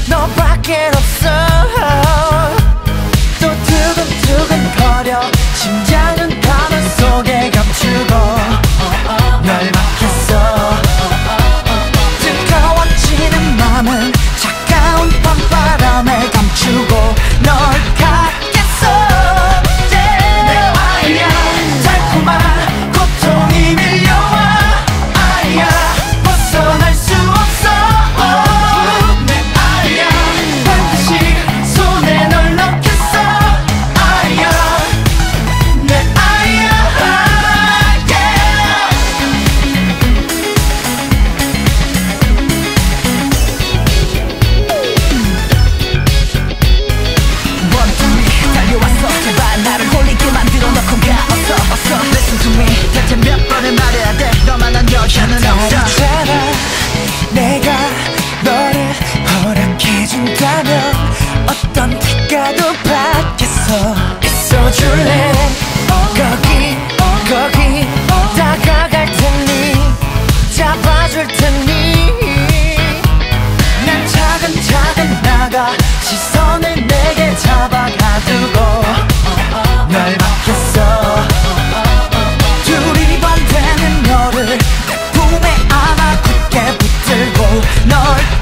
너밖에 없어. 또 두근두근거려 심장은 가슴 속에 감추고 널 맡겼어. 뜨거워지는 맘은 차가운 밤바람에 감추고 널 갖겠어. 내 아이야 달콤한 고통이 밀려와. 아이야 벗어날 수 없어. 내 아이야 반드시 손에 널 넣겠어. 아이야 내 아이야. 원투미 달려왔어. 제발 나를 홀리게 만들어 놓고 가. 어서 listen to me. 대체 몇 번을 말해야 돼. 너만한 여자는 없어. 내가 너를 허락해준다면 어떤 대가도 받겠어. 있어줄래. 거기 다가갈 테니 잡아줄 테니. 난 차근차근 나가 시선을 내게 잡아가두고 널 맡겼어. 둘이 반대는 너를 내 품에 안아 굳게 붙들고 널